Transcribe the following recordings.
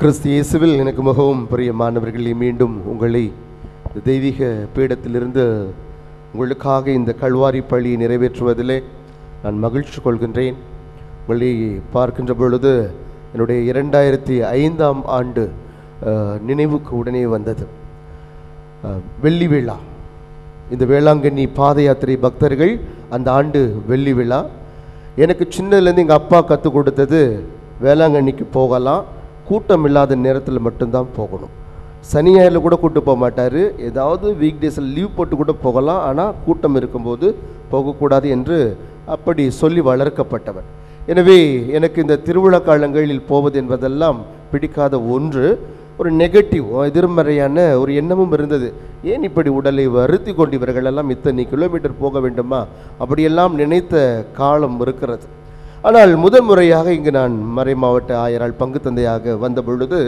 கிறிஸ்து இயேசுவில் எனக்கு மிகவும் பிரியமானவர்களே, மீண்டும் உங்களை தெய்வீக பீடத்திலிருந்து உங்களுக்காக இந்த கல்வாரி பலியை நிறைவேற்றுவதிலே நான் மகிழ்ச்சி கொள்கின்றேன். உங்களை பார்க்கின்ற பொழுது என்னுடைய 2005ஆம் ஆண்டு நினைவுக்கு உடனே வந்தது. வெள்ளி விழா, இந்த வேளாங்கண்ணி பாத யாத்திரை பக்தர்கள் அந்த ஆண்டு வெள்ளி விழா. எனக்கு சின்னதுலேருந்து எங்கள் அப்பா கற்றுக் கொடுத்தது, வேளாங்கண்ணிக்கு போகலாம், கூட்டம் இல்லாத நேரத்தில் மட்டும்தான் போகணும். சனி ஞாயிறில் கூட கூட்டு போக மாட்டார், ஏதாவது வீக் டேஸில் லீவ் போட்டு கூட போகலாம், ஆனால் கூட்டம் இருக்கும்போது போகக்கூடாது என்று அப்படி சொல்லி வளர்க்கப்பட்டவர். எனவே எனக்கு இந்த திருவிழா காலங்களில் போவது என்பதெல்லாம் பிடிக்காத ஒன்று. ஒரு நெகட்டிவ், எதிர்மறையான ஒரு எண்ணமும் இருந்தது. ஏன் இப்படி உடலை வருத்தி கொண்டு இவர்களெல்லாம் இத்தனை கிலோமீட்டர் போக வேண்டுமா, அப்படியெல்லாம் நினைத்த காலம் இருக்கிறது. ஆனால் முதல் முறையாக இங்கு நான் மறை மாவட்ட ஆயரால் பங்கு தந்தையாக வந்த பொழுது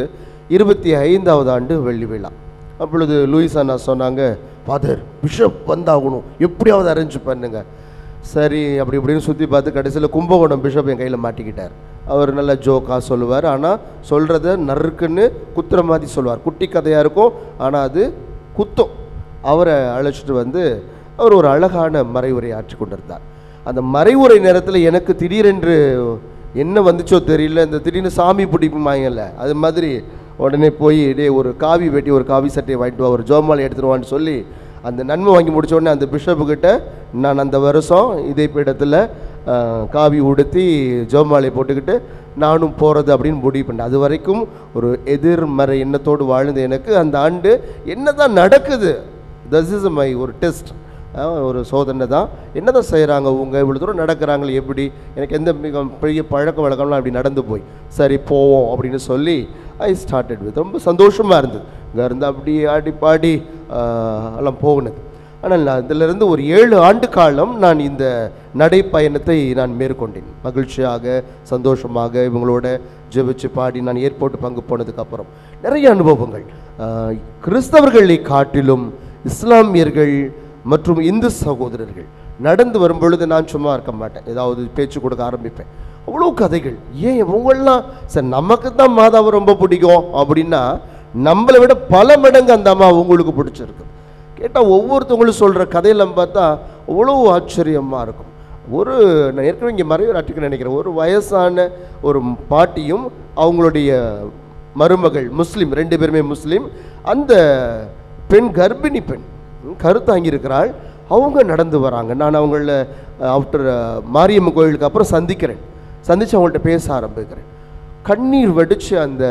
25வது ஆண்டு வெள்ளி விழா. அப்பொழுது லூயிஸ் அண்ணா சொன்னாங்க, ஃபாதர் பிஷப் வந்தாகணும், எப்படியாவது அரேஞ்ச் பண்ணுங்க. சரி அப்படி இப்படின்னு சுற்றி பார்த்து கடைசியில் கும்பகோணம் பிஷப் என் கையில் மாட்டிக்கிட்டார். அவர் நல்ல ஜோக்காக சொல்லுவார், ஆனால் சொல்கிறத நறுக்குன்னு குத்துற மாதிரி சொல்லுவார். குட்டி கதையாக இருக்கும், ஆனால் அது குத்தம். அவரை அழைச்சிட்டு வந்து அவர் ஒரு அழகான மறைவுரை ஆற்றி கொண்டிருந்தார். அந்த மறைவுரை நேரத்தில் எனக்கு திடீரென்று என்ன வந்துச்சோ தெரியல, இந்த திடீர்னு சாமி பிடிப்புமாங்கல்ல, அது மாதிரி உடனே போய் ஒரு காவி வெட்டி ஒரு காவி சட்டையை வாங்கிட்டு வா, ஒரு ஜோமாலை எடுத்துருவான்னு சொல்லி அந்த நன்மை வாங்கி முடித்த உடனே அந்த பிஷப்புக்கிட்ட நான் அந்த வருஷம் இதே பீடத்தில் காவி உடுத்தி ஜோமாலை போட்டுக்கிட்டு நானும் போகிறது அப்படின்னு முடிவு பண்ணேன். அது வரைக்கும் ஒரு எதிர்மறை எண்ணத்தோடு வாழ்ந்த எனக்கு அந்த ஆண்டு என்ன தான் நடக்குது, திஸ் இஸ் மை ஒரு டெஸ்ட், ஒரு சோதனை தான். என்ன தான் செய்கிறாங்க அவங்க, இவ்வளோ தூரம் நடக்கிறாங்களே எப்படி, எனக்கு எந்த மிக பெரிய பழக்க வழக்கம்லாம் அப்படி நடந்து போய் சரி போவோம் அப்படின்னு சொல்லி ஐ ஸ்டார்டட் வித். ரொம்ப சந்தோஷமாக இருந்தது. இங்கே இருந்து அப்படி ஆடி பாடி எல்லாம் போகுனது. ஆனால் நான் இதிலிருந்து ஒரு 7 ஆண்டு காலம் நான் இந்த நடைப்பயணத்தை நான் மேற்கொண்டேன். மகிழ்ச்சியாக சந்தோஷமாக இவங்களோட ஜெபிச்சு பாடி நான் ஏர்போர்ட் பங்கு போனதுக்கப்புறம் நிறைய அனுபவங்கள். கிறிஸ்தவர்களை காட்டிலும் இஸ்லாமியர்கள் மற்றும் இந்து சகோதரர்கள் நடந்து வரும் பொழுது நான் சும்மா இருக்க மாட்டேன், ஏதாவது பேச்சு கொடுக்க ஆரம்பிப்பேன். அவ்வளோ கதைகள். ஏன் இவங்களாம் சார் நமக்கு தான் மாதாவை ரொம்ப பிடிக்கும் அப்படின்னா, நம்மளை விட பல மடங்கு அந்த அம்மா அவங்களுக்கு பிடிச்சிருக்கு. கேட்டால் ஒவ்வொருத்தவங்களும் சொல்கிற கதையெல்லாம் பார்த்தா அவ்வளோ ஆச்சரியமாக இருக்கும். நான் ஏற்கனவே இங்கே மறைவர் ஆட்டிக்கு நினைக்கிறேன், ஒரு வயசான ஒரு பாட்டியும் அவங்களுடைய மருமகள் முஸ்லீம், 2 பேருமே முஸ்லீம். அந்த பெண் கர்ப்பிணி பெண் கருத்தாங்கியிருக்கிறாள். அவங்க நடந்து வராங்க. நான் அவங்கள ஆஃப்டர் மாரியம்மன் கோயிலுக்கு அப்புறம் சந்தித்து அவங்கள்ட்ட பேச ஆரம்பிக்கிறேன். கண்ணீர் வடித்து அந்த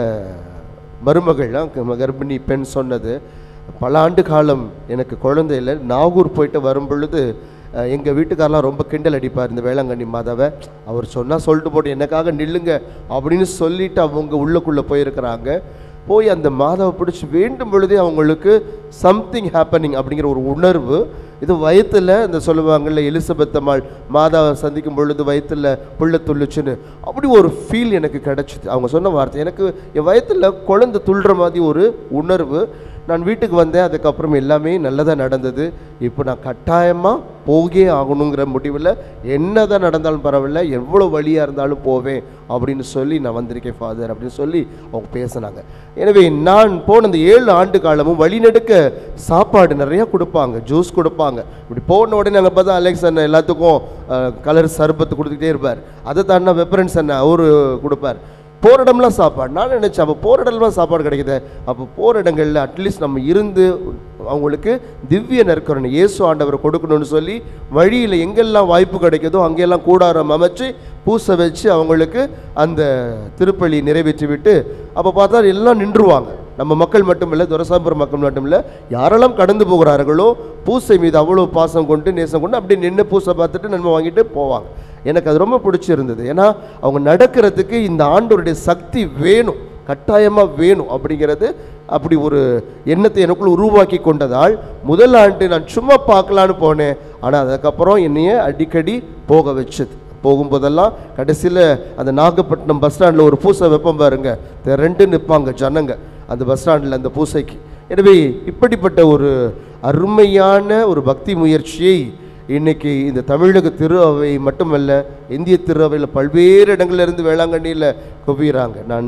மருமகள் கர்ப்பிணி பெண் சொன்னது, பல ஆண்டு காலம் எனக்கு குழந்தை இல்லை, நாகூர் போயிட்டு வரும் பொழுது எங்கள் வீட்டுக்காரெலாம் ரொம்ப கிண்டல் அடிப்பார் இந்த வேளாங்கண்ணி மாதாவை, அவர் சொன்னால் சொல்லிட்டு போட்டு எனக்காக நில்லுங்க அப்படின்னு சொல்லிட்டு அவங்க உள்ளுக்குள்ளே போயிருக்கிறாங்க. போய் அந்த மாதாவை பிடிச்சி வேண்டும் பொழுதே அவங்களுக்கு சம்திங் ஹேப்பனிங் அப்படிங்கிற ஒரு உணர்வு. இது வயத்தில் இந்த சொல்லுவாங்கள்ல, எலிசபெத் அம்மாள் மாதாவை சந்திக்கும் பொழுது வயத்தில் புள்ள துள்ளுச்சுன்னு, அப்படி ஒரு ஃபீல் எனக்கு கிடச்சிது. அவங்க சொன்ன வார்த்தை எனக்கு என் வயத்தில் குழந்தை துள்ளுற மாதிரி ஒரு உணர்வு. நான் வீட்டுக்கு வந்தேன். அதுக்கப்புறம் எல்லாமே நல்லதாக நடந்தது. இப்போ நான் கட்டாயமாக போகே ஆகணுங்கிற முடிவில் என்ன தான் நடந்தாலும் பரவாயில்ல, எவ்வளோ வழியாக இருந்தாலும் போவேன் அப்படின்னு சொல்லி நான் வந்திருக்கேன் ஃபாதர் அப்படின்னு சொல்லி அவங்க பேசினாங்க. எனவே நான் போன இந்த 7 ஆண்டு காலமும் வழிநெடுக்க சாப்பாடு நிறையா கொடுப்பாங்க, ஜூஸ் கொடுப்பாங்க. இப்படி போன உடனே நாங்கள் பார்த்தா அலெக்ஸ் அண்ணன் எல்லாத்துக்கும் கலர் சர்பத்து கொடுத்துக்கிட்டே இருப்பார். அதை தாண்டினா வெப்பரன்ஸ் அண்ணன் அவரு கொடுப்பார். போகிற இடம்லாம் சாப்பாடு. நான் நினச்சேன், அப்போ போகிற இடம்லாம் சாப்பாடு கிடைக்குது, அப்போ போகிற இடங்களில் அட்லீஸ்ட் நம்ம இருந்து அவங்களுக்கு திவ்ய நற்கருணை இயேசு ஆண்டவரை கொடுக்கணும்னு சொல்லி வழியில் எங்கெல்லாம் வாய்ப்பு கிடைக்குதோ அங்கெல்லாம் கூடாரம் அமைச்சு பூசை வச்சு அவங்களுக்கு அந்த திருப்பலி நிறைவேற்றி விட்டு, அப்போ பார்த்தா எல்லாம் நின்றுவாங்க. நம்ம மக்கள் மட்டும் இல்லை, துரைசாம்பரம் மக்கள் மட்டும் இல்லை, யாரெல்லாம் கடந்து போகிறார்களோ பூசை மீது அவ்வளோ பாசம் கொண்டு நேசம் கொண்டு அப்படியே நின்று பூசை பார்த்துட்டு நன்மை வாங்கிட்டு போவாங்க. எனக்கு அது ரொம்ப பிடிச்சிருந்தது. ஏன்னா அவங்க நடக்கிறதுக்கு இந்த ஆண்டவருடைய சக்தி வேணும், கட்டாயமாக வேணும் அப்படிங்கிறது, அப்படி ஒரு எண்ணத்தை எனக்குள்ள உருவாக்கி கொண்டதால் முதல் ஆண்டு நான் சும்மா பார்க்கலான்னு போனேன். ஆனால் அதுக்கப்புறம் என்னைய அடிக்கடி போக வச்சது. போகும்போதெல்லாம் கடைசியில் அந்த நாகப்பட்டினம் பஸ் ஸ்டாண்டில் ஒரு பூசை வைப்போம் பாருங்க, 2 நிற்பாங்க ஜனங்க அந்த பஸ் ஸ்டாண்டில் அந்த பூசைக்கு. எனவே இப்படிப்பட்ட ஒரு அருமையான ஒரு பக்தி முயற்சியை இன்றைக்கி இந்த தமிழக திரு அவை மட்டுமல்ல, இந்திய திரு அவையில் பல்வேறு இடங்கள்லேருந்து வேளாங்கண்ணியில் குவிகிறாங்க. நான்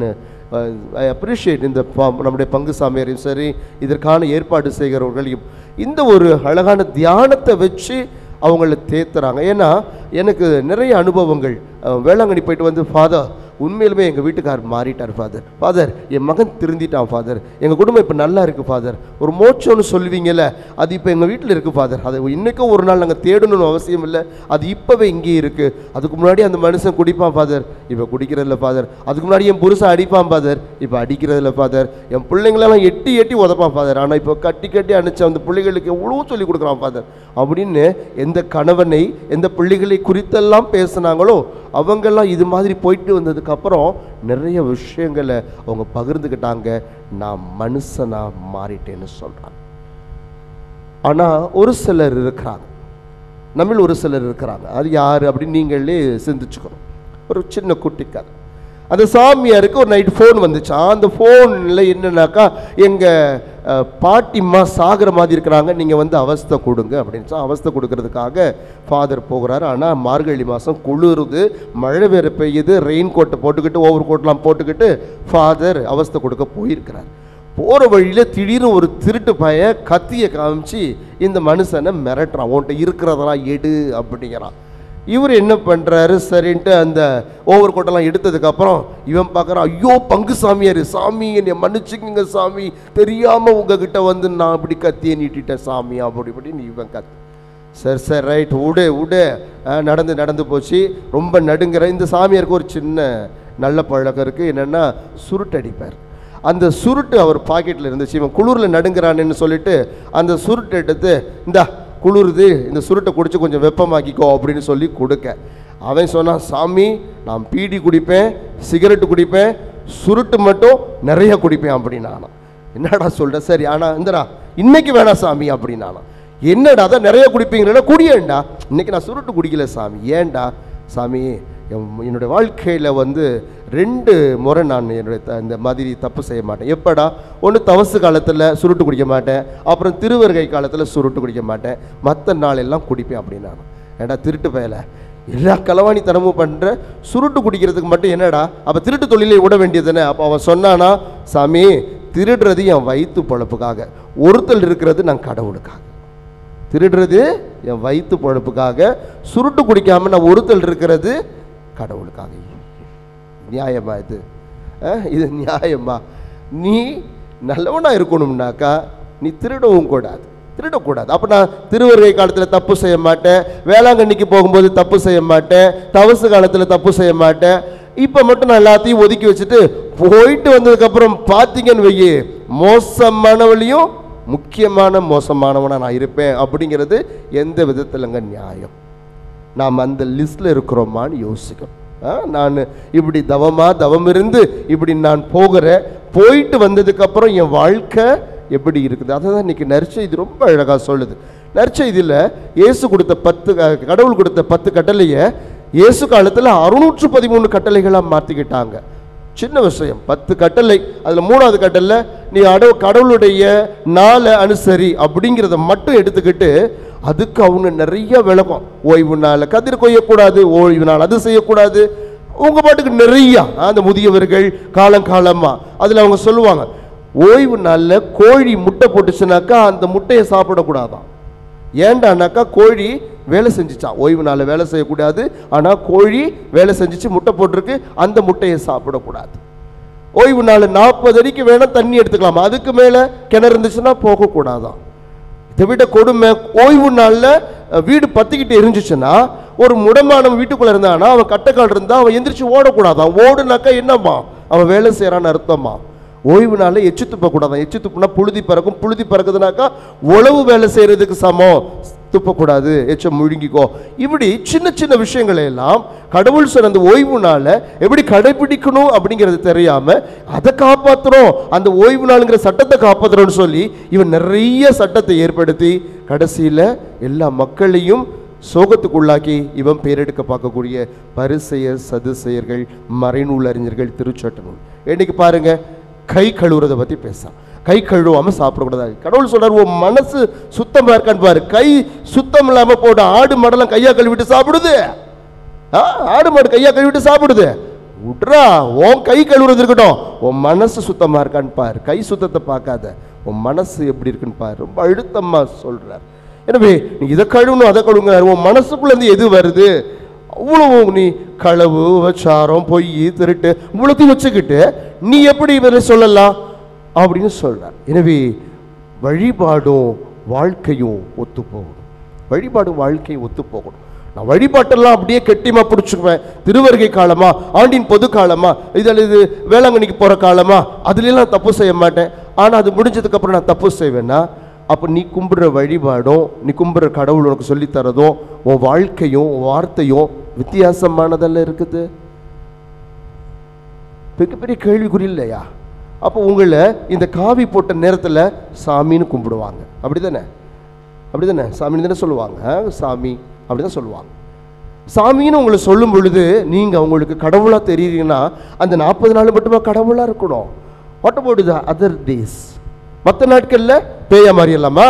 ஐ அப்ரிஷியேட் இந்த நம்முடைய பங்கு சாமியாரையும் சரி, இதற்கான ஏற்பாடு செய்கிறவர்களையும் இந்த ஒரு அழகான தியானத்தை வச்சு அவங்கள தேத்துறாங்க. ஏன்னா எனக்கு நிறைய அனுபவங்கள், வேளாங்கண்ணி போயிட்டு வந்து, ஃபாதர் உண்மையிலுமே எங்கள் வீட்டுக்காரர் மாறிட்டார் ஃபாதர், ஃபாதர் என் மகன் திருந்திட்டான் ஃபாதர், எங்கள் குடும்பம் இப்போ நல்லா இருக்குது ஃபாதர், ஒரு மோட்சம்னு சொல்லுவீங்கல்ல, அது இப்போ எங்கள் வீட்டில் இருக்குது ஃபாதர், அது இன்றைக்கும் ஒரு நாள் நாங்கள் தேடணும்னு அவசியம் இல்லை, அது இப்போவே இங்கே இருக்குது. அதுக்கு முன்னாடி அந்த மனுஷன் குடிப்பான் ஃபாதர், இப்போ குடிக்கிறதில்ல ஃபாதர். அதுக்கு முன்னாடி என் புருஷன் அடிப்பான் ஃபாதர், இப்போ அடிக்கிறதில்ல ஃபாதர். என் பிள்ளைங்களெல்லாம் எட்டி எட்டி உதப்பான் ஃபாதர், ஆனால் இப்போ கட்டி கட்டி அனுப்பிச்சு அந்த பிள்ளைகளுக்கு எவ்வளோ சொல்லி கொடுக்குறான் ஃபாதர் அப்படின்னு எந்த கணவனை எந்த பிள்ளைகளை குறித்தெல்லாம் பேசுனாங்களோ அவங்கெல்லாம் இது மாதிரி போயிட்டு வந்ததுக்கப்புறம் நிறைய விஷயங்களை அவங்க பகிர்ந்துக்கிட்டாங்க. நான் மனுஷனா மாறிட்டேன்னு சொல்கிறாங்க. ஆனால் ஒரு சிலர் இருக்கிறாங்க, நம்மள ஒரு சிலர் இருக்கிறாங்க. அது யார் அப்படின்னு நீங்களே சிந்திச்சுக்கணும். ஒரு சின்ன குட்டிக்கார், அந்த சாமியாருக்கு ஒரு நைட் ஃபோன் வந்துச்சா. அந்த ஃபோனில் என்னன்னாக்கா, எங்கள் பாட்டிம்மா சாகிற மாதிரி இருக்கிறாங்க, நீங்கள் வந்து அவஸ்தை கொடுங்க அப்படின்னு. அவஸ்தை கொடுக்கறதுக்காக ஃபாதர் போகிறாரு. ஆனால் மார்கழி மாதம் குளிருது, மழை வேறு பெய்யுது, ரெயின் கோட்டை போட்டுக்கிட்டு ஓவர் கோட்லாம் போட்டுக்கிட்டு ஃபாதர் அவஸ்தை கொடுக்க போயிருக்கிறார். போகிற வழியில் திடீர்னு ஒரு திருட்டு பைய கத்தியை காமிச்சு இந்த மனுஷனை மிரட்டுறான், உன்கிட்ட இருக்கிறதெல்லாம் எடு அப்படிங்கிறான். இவர் என்ன பண்ணுறாரு, சரின்ட்டு அந்த ஓவர் கோட்டெல்லாம் எடுத்ததுக்கப்புறம் இவன் பார்க்குறான், ஐயோ பங்கு சாமியார், சாமி என்னை மன்னிச்சுக்குங்க சாமி, தெரியாமல் உங்ககிட்ட வந்து நான் இப்படி கத்தியை நீட்டிட்டேன் சாமி அப்படி இப்படின்னு இவன் கத்து. சரி சரி ரைட் விடு விடு, நடந்து போச்சு. ரொம்ப நடுங்கிற இந்த சாமியாருக்கு ஒரு சின்ன நல்ல பழக்கம் இருக்குது, என்னென்னா சுருட்டடிப்பார். அந்த சுருட்டு அவர் பாக்கெட்டில் இருந்துச்சு. இவன் குளிரில் நடுங்கிறான்னு சொல்லிட்டு அந்த சுருட்டை எடுத்து, இந்தா குளிருது, இந்த சுருட்டை குடிச்சு கொஞ்சம் வெப்பமாக்கிக்கோ அப்படின்னு சொல்லி கொடுக்க. அவன் சொன்னான், சாமி நான் பீடி குடிப்பேன், சிகரெட்டு குடிப்பேன், சுருட்டு மட்டும் நிறைய குடிப்பேன் அப்படின்னானா. என்னடா சொல்ற, சரி ஆனால் இந்தடா இன்னைக்கு வேணாம் சாமி அப்படின்னானா. என்னடா அதான் நிறைய குடிப்பீங்களா, குடியேண்டா. இன்னைக்கு நான் சுருட்டு குடிக்கல சாமி. ஏண்டா சாமி, என்னுடைய வாழ்க்கையில் வந்து 2 முறை நான் என்னுடைய இந்த மாதிரி தப்பு செய்ய மாட்டேன். எப்படா, ஒன்று தவசு காலத்தில் சுருட்டு குடிக்க மாட்டேன், அப்புறம் திருவருகை காலத்தில் சுருட்டு குடிக்க மாட்டேன், மற்ற நாளெல்லாம் குடிப்பேன் அப்படின்னா. ஏடா திருட்டு பயலை, எல்லா களவாணித்தனமும் பண்ணுற, சுருட்டு குடிக்கிறதுக்கு மட்டும் என்னடா, அப்போ திருட்டு தொழிலை விட வேண்டியதுன்னு. அப்போ அவன் சொன்னானா, சாமி திருடுறது என் வயிற்று பொழப்புக்காக, ஒருத்தல் இருக்கிறது நான் கடவுளுக்காக. திருடுறது என் வயிற்று பொழப்புக்காக, சுருட்டு குடிக்காமல் நான் ஒருத்தல் இருக்கிறது கடவுளுக்காக. நியாயமா இது? இது நியாயமா? நீ நல்லவனா இருக்கணும்னாக்கா நீ திருடவும் கூடாது, திருடக்கூடாது. அப்போ நான் திருவருகை காலத்தில் தப்பு செய்ய மாட்டேன், வேளாங்கண்ணிக்கு போகும்போது தப்பு செய்ய மாட்டேன், தவசு காலத்தில் தப்பு செய்ய மாட்டேன். இப்போ மட்டும் நான் எல்லாத்தையும் ஒதுக்கி வச்சுட்டு போயிட்டு வந்ததுக்கப்புறம் பார்த்தீங்கன்னு வையே, மோசமானவளையும் முக்கியமான மோசமானவனா நான் இருப்பேன் அப்படிங்கிறது எந்த விதத்திலங்க நியாயம்? நாம் அந்த லிஸ்டில் இருக்கிறோமான்னு யோசிக்கணும். நான் இப்படி தவம் இருந்து இப்படி நான் போயிட்டு வந்ததுக்கப்புறம் என் வாழ்க்கை எப்படி இருக்குது? அதை தான் இன்றைக்கி நற்செய்தி ரொம்ப அழகாக சொல்லுது. நற்செய்தியில் இயேசு கொடுத்த 10 கடவுள் கொடுத்த 10 கட்டளையை இயேசு காலத்தில் 613 கட்டளைகளாக மாற்றிக்கிட்டாங்க. சின்ன விஷயம், 10 கட்டளை, அதில் 3வது கட்டளை நீ கடவுளுடைய நாளை அனுசரி அப்படிங்கிறத மட்டும் எடுத்துக்கிட்டு அதுக்கு அவங்க நிறைய விளக்கம். ஓய்வு நாள் கதிர் கொய்யக்கூடாது, ஓய்வு நாள் அது செய்யக்கூடாது, உங்க பாட்டுக்கு நிறைய அந்த முதியவர்கள் காலங்காலமா அதில் அவங்க சொல்லுவாங்க, ஓய்வு நாளில் கோழி முட்டை போட்டுச்சுனாக்கா அந்த முட்டையை சாப்பிடக்கூடாதான். ஏண்டானாக்கா கோழி வேலை செஞ்சிச்சா, ஓய்வு நாளில் வேலை செய்யக்கூடாது, ஆனால் கோழி வேலை செஞ்சிச்சு முட்டை போட்டிருக்கு, அந்த முட்டையை சாப்பிடக்கூடாது. ஓய்வு நாள் 40 அடிக்கு வேணால் தண்ணி எடுத்துக்கலாம், அதுக்கு மேலே கிணறு இருந்துச்சுன்னா போகக்கூடாதான். இதை விட கொடுமை, ஓய்வு நாளில் வீடு பற்றிக்கிட்டு எரிஞ்சிச்சுன்னா ஒரு முடமானவன் வீட்டுக்குள்ளே இருந்தானா அவன் கட்டைக்கால் இருந்தால் அவன் எந்திரிச்சு ஓடக்கூடாதான். ஓடுனாக்கா என்னம்மா, அவன் வேலை செய்கிறான்னு அர்த்தமா. ஓய்வு நாளில் எச்சு துப்பக்கூடாதான், எச்சு துப்புனா புழுதி பறக்கும், புழுதி பறக்குதுனாக்கா உழவு வேலை செய்கிறதுக்கு சமம், துப்பக்கூடாது, எச்சம் முழுங்கிக்கோ. இப்படி சின்ன சின்ன விஷயங்களை எல்லாம் கடவுள் சொன்ன அந்த ஓய்வு நாளை எப்படி கடைபிடிக்கணும் அப்படிங்கிறது தெரியாம அதை காப்பாற்றுறோம், அந்த ஓய்வு நாளுங்கிற சட்டத்தை காப்பாற்றுறோம்னு சொல்லி இவன் நிறைய சட்டத்தை ஏற்படுத்தி கடைசியில் எல்லா மக்களையும் சோகத்துக்குள்ளாக்கி இவன் பேரெடுக்க பார்க்கக்கூடிய பரிசேயர், சதுசேயர்கள், மறைநூல் அறிஞர்கள், திருச்சட்ட நூல். இன்னைக்கு பாருங்க, கை கழுவுறதை பற்றி பேசலாம். கை கழுவாமல் சாப்பிடக்கூடாது. கடவுள் சொல்றாரு, உன் மனசு சுத்தமாக இருக்கான்னு பாரு. கை சுத்தம் இல்லாமல் போட ஆடு மாடெல்லாம் கையா கழுவிட்டு சாப்பிடுது. ஆடு மாடு கையா கழுவிட்டு சாப்பிடுது. விட்றா, உன் கை கழுவுறது இருக்கட்டும், உன் மனசு சுத்தமாக இருக்கான்னு பாரு. கை சுத்தத்தை பார்க்காத, உன் மனசு எப்படி இருக்குன்னு பாரு. ரொம்ப அழுத்தமாக சொல்கிறார். எனவே நீ இதை கழுவணும் அதை கழுவுங்க. உன் மனசுக்குள்ளேருந்து எது வருது, அவ்வளவு நீ களவு, உபச்சாரம், பொய், திருட்டு இவ்வளோத்தையும் வச்சுக்கிட்டு நீ எப்படி இவரை சொல்லலாம் அப்படின்னு சொல்கிறார். எனவே வழிபாடும் வாழ்க்கையும் ஒத்து போகணும். வழிபாடும் வாழ்க்கையும் ஒத்து போகணும். நான் வழிபாட்டெல்லாம் அப்படியே கெட்டிமா பிடிச்சிக்குவேன். திருவருகை காலமா, ஆண்டின் பொது காலமா, இதில் இது வேளாங்கண்ணிக்கு போகிற காலமா, அதுலாம் தப்பு செய்ய மாட்டேன். ஆனால் அது முடிஞ்சதுக்கப்புறம் நான் தப்பு செய்வேன்னா, அப்போ நீ கும்பிடுற வழிபாடும் நீ கும்பிடுற கடவுள் உனக்கு சொல்லித்தரதும் உன் வாழ்க்கையும் உன் வார்த்தையும் வித்தியாசமானதெல்லாம் இருக்குது. பெரிய கேள்விக்குறி இல்லையா? அப்போ உங்களை இந்த காவி போட்ட நேரத்தில் சாமின்னு கும்பிடுவாங்க. அப்படி தானே? அப்படி தானே? சாமின்னு தானே சொல்லுவாங்க. சாமி அப்படி தான் சொல்லுவாங்க. சாமின்னு உங்களை சொல்லும் பொழுது நீங்கள் அவங்களுக்கு கடவுளாக தெரியுறீங்கன்னா அந்த 40 நாள் மட்டுமா கடவுளாக இருக்கணும்? What about the other days? மற்ற நாட்களில் பேய மாறிடலாமா?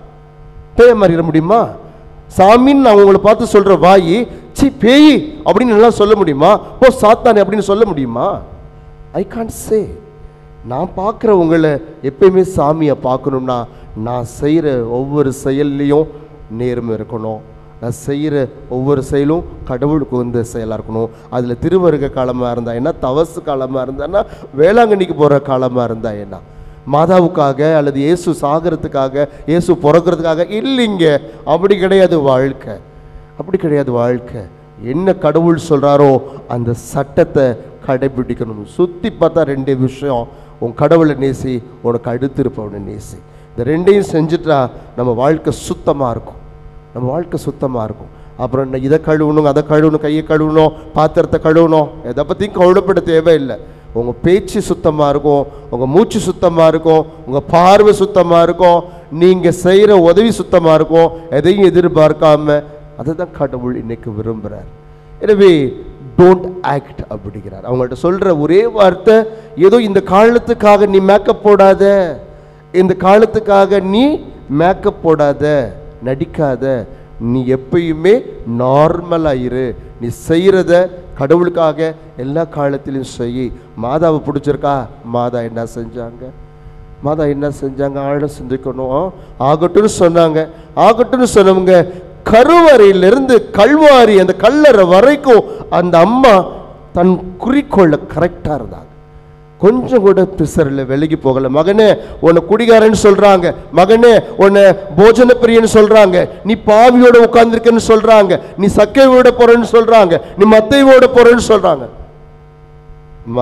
பேய மாறிட முடியுமா? சாமின்னு நான் உங்களை பார்த்து சொல்கிற வாயி சி பேய் அப்படின்னு எல்லாம் சொல்ல முடியுமா? ஓ சாத்தானே அப்படின்னு சொல்ல முடியுமா? I can't say. நான் பார்க்குற உங்களை எப்பயுமே சாமியை பார்க்கணும்னா நான் செய்கிற ஒவ்வொரு செயல்லையும் நேர்மை இருக்கணும். நான் செய்கிற ஒவ்வொரு செயலும் கடவுளுக்கு வந்து செயலாக இருக்கணும். அதில் திருவருகை காலமாக இருந்தால் என்ன, தவசு காலமாக இருந்தான்னா, வேளாங்கண்ணிக்கு போகிற காலமாக இருந்தால் என்ன, மாதாவுக்காக அல்லது இயேசு சாகிறதுக்காக, இயேசு பிறக்கிறதுக்காக இல்லைங்க. அப்படி கிடையாது வாழ்க்கை. அப்படி கிடையாது வாழ்க்கை. என்ன கடவுள் சொல்கிறாரோ அந்த சட்டத்தை கடைபிடிக்கணும். சுற்றி பார்த்தா 2 விஷயம். உன் கடவுளை நேசி, உனக்கு அடுத்திருப்பவனை நேசி. இந்த 2ஐயும் செஞ்சுட்டா நம்ம வாழ்க்கை சுத்தமாக இருக்கும். நம்ம வாழ்க்கை சுத்தமாக இருக்கும். அப்புறம் இதை கழுவணும், அதை கழுவணும், கையை கழுவணும், பாத்திரத்தை கழுவணும், எதை பற்றியும் கவலைப்பட தேவையில்லை. உங்கள் பேச்சு சுத்தமாக இருக்கும், உங்கள் மூச்சு சுத்தமாக இருக்கும், உங்கள் பார்வை சுத்தமாக இருக்கும், நீங்கள் செய்கிற உதவி சுத்தமாக இருக்கும். எதையும் எதிர்பார்க்காம அதை தான் கடவுள் இன்னைக்கு விரும்புகிறார். எனவே டோன்ட் ஆக்ட் அப்படிங்கிறார். அவங்கள்ட்ட சொல்கிற ஒரே வார்த்தை, ஏதோ இந்த காலத்துக்காக நீ மேக்கப் போடாத, இந்த காலத்துக்காக நீ மேக்கப் போடாத, நடிக்காத, நீ எப்பயுமே நார்மலாக இரு. நீ செய்கிறத கடவுளுக்காக எல்லா காலத்திலையும் செய். மாதாவை பிடிச்சிருக்கா? மாதா என்ன செஞ்சாங்க? மாதா என்ன செஞ்சாங்க? ஆழம் சிந்திக்கணும். ஆகட்டும்னு சொன்னாங்க. ஆகட்டும்னு சொன்னவங்க கருவறையிலிருந்து கல்வாரி அந்த கல்லறை வரைக்கும் அந்த அம்மா தன் குறிக்கோளை கரெக்டாக இருந்தாங்க. கொஞ்சம் கூட பிசரில் விலகி போகல. மகனே உன்னை குடிகாரன்னு சொல்றாங்க, மகனே உன்னை போஜன பிரியன்னு சொல்றாங்க, நீ பாவியோட உட்கார்ந்துருக்கன்னு சொல்றாங்க, நீ சக்கையோட போறன்னு சொல்றாங்க, நீ மத்தையோட போறன்னு சொல்றாங்க. அம்மா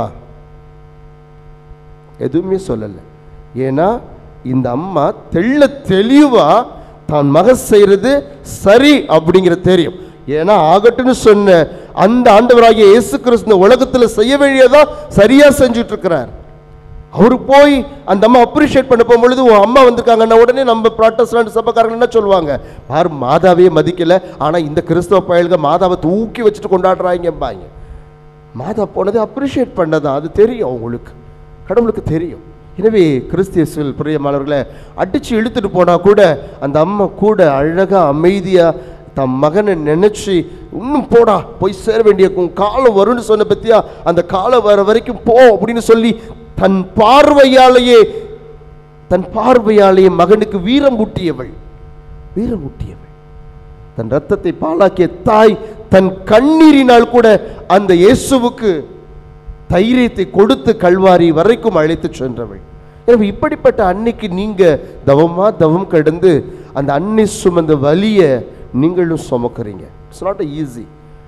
எதுவுமே சொல்லலை. ஏன்னா இந்த அம்மா தெளிவா தான் மக செய்யறது சரி அப்படிங்கிற தெரியும். ஏன்னா ஆகட்டும்னு சொன்ன அந்த ஆண்டவராகிய இயேசு கிறிஸ்து உலகத்தில் செய்ய வேண்டியதான் சரியா செஞ்சுட்டு இருக்கிறார். அவரு போய் அந்த அம்மா அப்ரிஷியேட் பண்ண போகும்பொழுது உன் அம்மா வந்திருக்காங்கன்னா உடனே நம்ம ப்ராட்டஸ்டன்ட் சபைக்காரங்க என்ன சொல்லுவாங்க? யார் மாதாவே மதிக்கல, ஆனா இந்த கிறிஸ்தவ பயல்க மாதாவை தூக்கி வச்சுட்டு கொண்டாடுறாங்கம்பாங்க. மாதா போனது அப்ரிஷியேட் பண்ணதான். அது தெரியும் அவங்களுக்கு, கடவுளுக்கு தெரியும். எனவே கிறிஸ்தியர்கள் பிரியமானவர்களை அடிச்சு இழுத்துட்டு போனா கூட அந்த அம்மா கூட அழகா அமைதியா தன் மகனை நினைச்சு இன்னும் போடா போய் சேர வேண்டிய காலம் வரும்னு சொன்ன பத்தியா, அந்த காலம் வர வரைக்கும் போ அப்படின்னு சொல்லி தன் பார்வையாலேயே மகனுக்கு வீரமூட்டியவள். தன் ரத்தத்தை பாலாக்கிய தாய் தன் கண்ணீரினால் கூட அந்த இயேசுவுக்கு தைரியத்தை கொடுத்து கல்வாரி வரைக்கும் அழைத்து சென்றவள். எனவே இப்படிப்பட்ட அன்னைக்கு நீங்க தவம் கடந்து அந்த அன்னை சுமந்த வலிய நீங்களும் சுமக்கிறீங்க. It's not easy.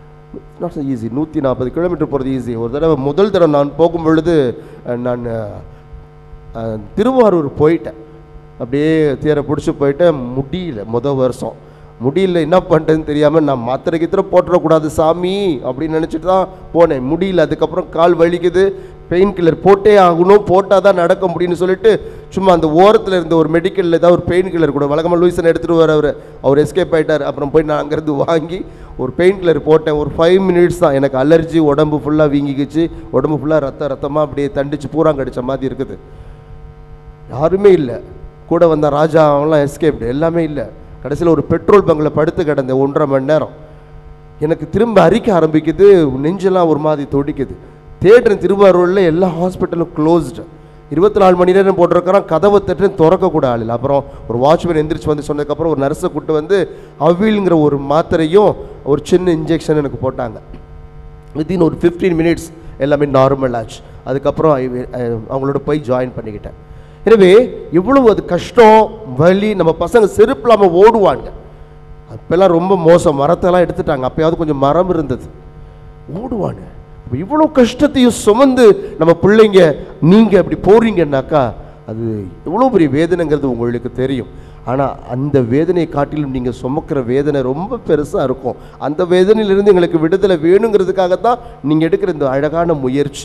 140 கிலோமீட்டர் போகிறது ஈஸி. முதல் தடவை நான் போகும் பொழுது நான் திருவாரூர் போயிட்டேன். அப்படியே தேரை பிடிச்சி போயிட்டேன். முடியல, வருஷம் முடியல. என்ன பண்ணுறதுன்னு தெரியாமல் நான் மாத்திரை போட்டுறக்கூடாது சாமி அப்படின்னு நினச்சிட்டு தான் போனேன். முடியல. அதுக்கப்புறம் கால் வலிக்குது, பெயின் கில்லர் போட்டே ஆகணும், போட்டால் தான் நடக்க முடியும்னு சொல்லிட்டு சும்மா அந்த ஓரத்தில் இருந்த ஒரு மெடிக்கலில் ஏதாவது ஒரு பெயின் கில்லர் கூட வழக்கமாக லூயிசன் எடுத்துகிட்டு வர அவர் எஸ்கேப் ஆகிட்டார். அப்புறம் போய் நான் அங்கேருந்து வாங்கி ஒரு பெயின் கில்லர் போட்டேன். ஒரு 5 மினிட்ஸ் தான். எனக்கு அலர்ஜி, உடம்பு ஃபுல்லாக வீங்கிக்கிச்சு, உடம்பு ஃபுல்லாக ரத்தமாக அப்படியே தண்டிச்சு பூராங்கடிச்ச மாதிரி இருக்குது. யாருமே இல்லை கூட. வந்த ராஜா அவங்களாம் எஸ்கேப்டு, எல்லாமே இல்லை. கடைசியில் ஒரு பெட்ரோல் பங்கில் படுத்து கிடந்த 1.5 மணி நேரம். எனக்கு திரும்ப அரிக்க ஆரம்பிக்குது, நெஞ்செல்லாம் ஒரு மாதிரி தொடிக்குது. தேடுறேன், திருவாரூரில் எல்லா ஹாஸ்பிட்டலும் க்ளோஸ்டு, 24 மணி நேரம் போட்டிருக்கிறான், கதவை தட்டுன்னு திறக்கக்கூட ஆள் இல்லை. அப்புறம் ஒரு வாட்ச்மேன் எந்திரிச்சு வந்து சொன்னதுக்கப்புறம் ஒரு நர்ஸை கூப்பிட்டு வந்து அவில்ங்கிற ஒரு மாத்திரையும் ஒரு சின்ன இன்ஜெக்ஷன் எனக்கு போட்டாங்க. வித்தின் ஒரு 15 மினிட்ஸ் எல்லாமே நார்மல் ஆச்சு. அதுக்கப்புறம் அவங்களோட போய் ஜாயின் பண்ணிக்கிட்டேன். எனவே எவ்வளவு அது கஷ்டம், வலி. நம்ம பசங்க செருப்பு இல்லாமல் ஓடுவாங்க. அப்போல்லாம் ரொம்ப மோசம், மரத்தெல்லாம் எடுத்துட்டாங்க, அப்போயாவது கொஞ்சம் மரம் இருந்தது, ஓடுவாங்க. இவ்வளோ கஷ்டத்தையும் சுமந்து நம்ம பிள்ளைங்க நீங்கள் அப்படி போறீங்கன்னாக்கா அது எவ்வளோ பெரிய வேதனைங்கிறது உங்களுக்கு தெரியும். ஆனால் அந்த வேதனையை காட்டிலும் நீங்கள் சுமக்கிற வேதனை ரொம்ப பெருசாக இருக்கும். அந்த வேதனையிலிருந்து எங்களுக்கு விடுதலை வேணுங்கிறதுக்காகத்தான் நீங்கள் எடுக்கிற இந்த அழகான முயற்சி.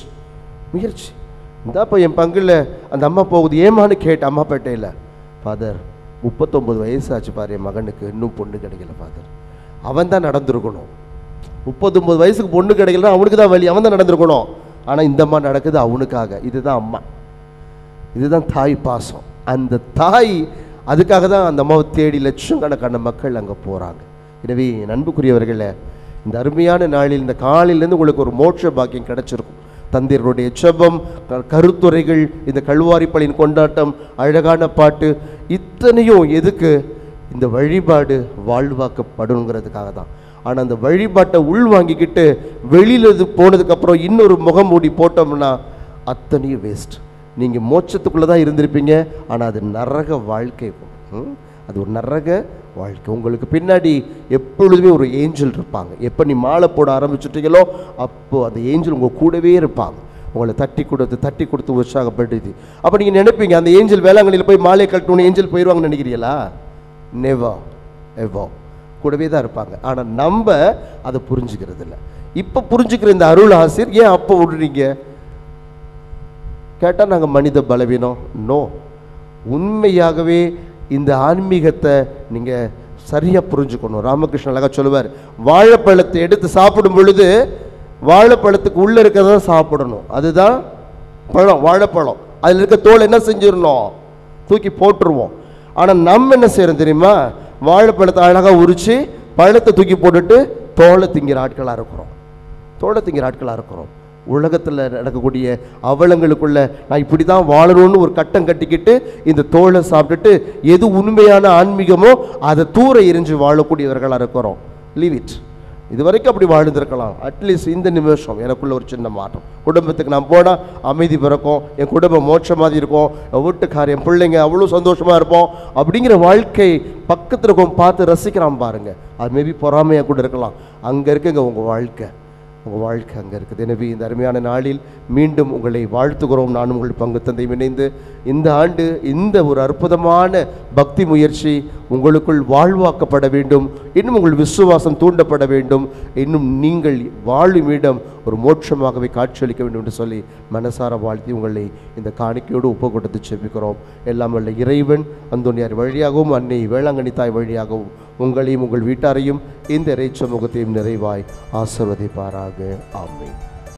இந்த இப்போ என் பங்கில் அந்த அம்மா போகுது, ஏமான்னு கேட்டேன் அம்மா பேட்டையில். ஃபாதர் 39 வயசு ஆச்சு பாரு என் மகனுக்கு, இன்னும் பொண்ணு கிடைக்கல ஃபாதர். அவன் தான் நடந்திருக்கணும். 39 வயசுக்கு பொண்ணு கிடைக்கலன்னா அவனுக்கு தான் வலி, அவன் தான் நடந்திருக்கணும். ஆனால் இந்த அம்மா நடக்குது அவனுக்காக. இதுதான் அம்மா, இதுதான் தாய் பாசம். அந்த தாய் அதுக்காக தான் அந்த அம்மாவை தேடி லட்சக்கணக்கான மக்கள் அங்கே போகிறாங்க. எனவே அன்புக்குரியவர்களே, இந்த அருமையான நாளில் இந்த காலையிலேருந்து உங்களுக்கு ஒரு மோட்ச பாக்கியம் கிடைச்சிருக்கும். தந்தையருடைய ஜெபம், கருத்துரைகள், இந்த கல்வாரிப்பள்ளியின் கொண்டாட்டம், அழகான பாட்டு, இத்தனையும் எதுக்கு? இந்த வழிபாடு வாழ்வாக்கப்படணுங்கிறதுக்காக தான். ஆனால் அந்த வழிபாட்டை உள்வாங்கிக்கிட்டு வெளியில் போனதுக்கப்புறம் இன்னொரு முகமூடி போட்டோம்னா அத்தனையும் வேஸ்ட். நீங்கள் மோட்சத்துக்குள்ளே தான் இருந்திருப்பீங்க, ஆனால் அது நரக வாழ்க்கை. அது ஒரு நரக வாழ்க்கை. உங்களுக்கு பின்னாடி எப்பொழுதுமே ஒரு ஏஞ்சல் இருப்பாங்க. எப்போ நீ மாலை போட ஆரம்பிச்சுட்டீங்களோ அப்போது அந்த ஏஞ்சல் உங்கள் கூடவே இருப்பாங்க, உங்களை தட்டி கொடுத்து உற்சாகப்படுத்தி. அப்போ நீங்கள் நினைப்பீங்க அந்த ஏஞ்சல் வேளாங்கண்ணியில் போய் மாலையை கட்டணும்னு ஏஞ்சல் போயிடுவாங்கன்னு நினைக்கிறீங்களா? நெவர் எவர், கூடவே தான் இருப்பாங்க. ஆனால் நம்ம அதை புரிஞ்சுக்கிறது இல்லை. இப்போ புரிஞ்சுக்கிற இந்த அருள் ஆசிரியர் ஏன் அப்போ விடுறீங்க கேட்டால் நாங்கள் மனித பலவீனம். நோ, உண்மையாகவே இந்த ஆன்மீகத்தை நீங்கள் சரியாக புரிஞ்சுக்கணும். ராமகிருஷ்ணன் அழகாக சொல்லுவார், வாழைப்பழத்தை எடுத்து சாப்பிடும் பொழுது வாழைப்பழத்துக்கு உள்ளே இருக்கிறத சாப்பிடணும். அதுதான் பழம், வாழைப்பழம். அதில் இருக்க தோல் என்ன செஞ்சிடணும்? தூக்கி போட்டுருவோம். ஆனால் நம்ம என்ன செய்கிறோம் தெரியுமா? வாழைப்பழத்தை அழகாக உரித்து பழத்தை தூக்கி போட்டுட்டு தோலை திங்கிற ஆட்களாக இருக்கிறோம். உலகத்தில் நடக்கக்கூடிய அவலங்களுக்குள்ள நான் இப்படி தான் வாழணும்னு ஒரு கட்டம் கட்டிக்கிட்டு இந்த தோலை சாப்பிட்டுட்டு எது உண்மையான ஆன்மீகமோ அதை தூர எரிஞ்சு வாழக்கூடியவர்களாக இருக்கிறோம். Leave it. இது வரைக்கும் அப்படி வாழ்ந்துருக்கலாம். அட்லீஸ்ட் இந்த நிமிஷம் எனக்குள்ள ஒரு சின்ன மாற்றம். குடும்பத்துக்கு நான் போனால் அமைதி பிறக்கும், என் குடும்பம் மோட்சம் மாதிரி இருக்கும், வீட்டுக்கார என் பிள்ளைங்க அவ்வளோ சந்தோஷமாக இருப்போம். அப்படிங்கிற வாழ்க்கை பக்கத்தில் இருக்கும் பார்த்து ரசிக்கிறான் பாருங்க. அது மேபி பொறாமையாக கூட இருக்கலாம். அங்கே இருக்குங்க உங்கள் வாழ்க்கை அங்கே இருக்குது. எனவே இந்த அருமையான நாளில் மீண்டும் உங்களை வாழ்த்துகிறோம். நானும் உங்கள் பங்கு தந்தை இணைந்து இந்த ஆண்டு இந்த ஒரு அற்புதமான பக்தி முயற்சி உங்களுக்குள் வாழ்வாக்கப்பட வேண்டும். இன்னும் உங்கள் விசுவாசம் தூண்டப்பட வேண்டும். இன்னும் நீங்கள் வாழும் இடம் ஒரு மோட்சமாகவே காட்சியளிக்க வேண்டும் என்று சொல்லி மனசார வாழ்த்தி உங்களை இந்த காணிக்கையோடு ஒப்பு கொடுத்து செபிக்கிறோம். எல்லாம் வல்ல இறைவன் அந்தோனியார் வழியாகவும் அன்னை வேளாங்கண்ணி தாய் வழியாகவும் உங்களையும் உங்கள் வீட்டாரையும் இந்த இறை சமூகத்தையும் நிறைவாய் ஆசீர்வதிப்பாராக. ஆமென்.